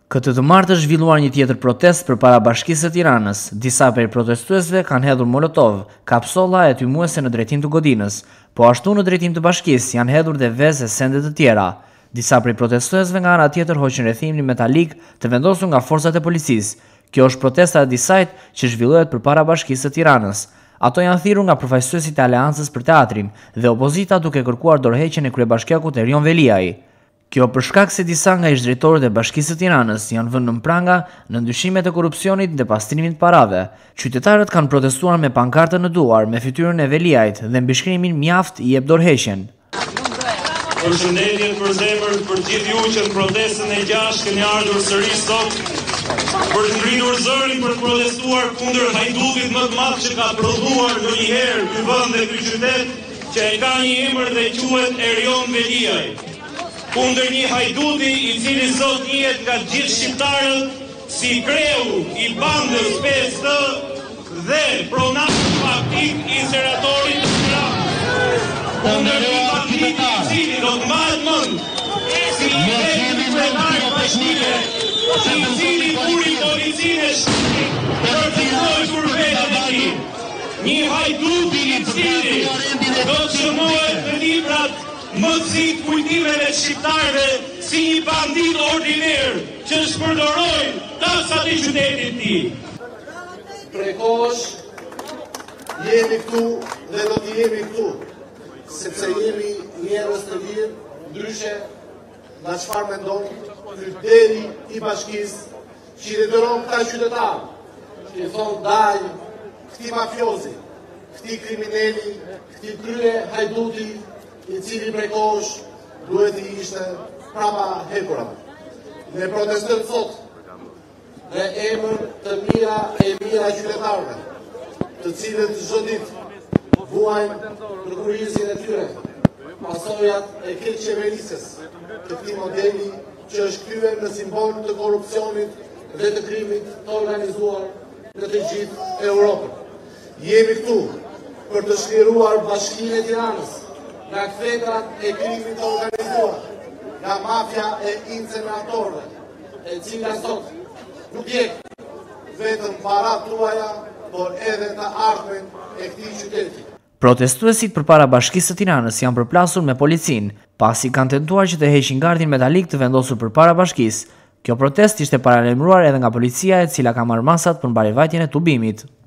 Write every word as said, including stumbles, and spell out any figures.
Këtë të martë është zhvilluar një tjetër protest përpara Bashkisë së Tiranës. Disa prej protestuesve kanë hedhur molotov, kapsolla e tymuese në drejtim të godinës, po ashtu në drejtim të bashkisë janë hedhur dhe vezë e sende të tjera. Disa prej protestuesve nga ana tjetër hoqin rrethimin metalik të vendosur nga forcat e policisë. Kjo është protesta e disajt që zhvillohet përpara Bashkisë së Tiranës. Ato janë thirrur nga përfaqësuesit e Aleancës për Teatrin dhe opozita duke kërkuar dorëheqjen e kryebashkiakut Erion Veliaj. Kjo për shkak se disa nga ish-drejtorët e Bashkisë së Tiranës janë vënë në pranga në ndyshimet e korrupsionit dhe pastrimit të parave. Qytetarët kanë protestuar me pankartën në duar me fytyrën e Veliajt dhe mbishkrimin mjaft i jep dorëheqjen. Përshëndetje për zemër për gjithë ju që në protestën e gjashtë keni ardhur sërish sot për të ngritur zërin për të protestuar kundër hajdutit më të madh që ka prodhuar ndonjëherë ky vend dhe ky qytet, që e ka një emër dhe quhet Erion Veliaj. Kundër një hajduti i cili sot njihet nga gjithë shqiptarët si kreu i bandës pesë T dhe pronari faktik i senatorit të Tiranës. Kundër një banditi i cili do të mbahet mend si i vetë kretar bashkike, si i cili buri policinë për të ndojtur vetën e tij. Një hajduti i cili do të shënohet në librat mësit kujtimeve shqiptarëve si një bandit ordiner që shpërdorojnë tasat e qytetit ti. Prekosh, jemi këtu dhe do të jemi këtu, sepse jemi njerëz të lirë, ndryshe nga çfarë mendon ky deri i bashkisë që i detyron këta qytetarë, që i thonë daj, këti mafiozi, këti krimineli, këti krye hajduti, i cili prekosh duhet i ishte prapa hekurave. Ne protestojmë sot në emër të mira e mira qytetarëve, të cilët çdo ditë vuajnë për kurrizin e tyre, pasojat e keq qeverisjes të këtij modeli që është kthyer në simbol të korrupsionit dhe të krimit të organizuar në të gjithë Europën. Jemi këtu për të shliruar Bashkinë e Tiranës nga kthekrat e krimit të organizuar, nga mafia e inceneratorëve, e cila sot nuk jep vetëm parat tuaja, por edhe të ardhmen e këtij qyteti. Protestuesit përpara Bashkisë së Tiranës janë përplasur me policinë, pasi kanë tentuar që të heqin gardhin metalik të vendosur përpara bashkisë. Kjo protest ishte paralajmëruar edhe nga policia e cila ka marrë masat për mbarivajtjen e tubimit.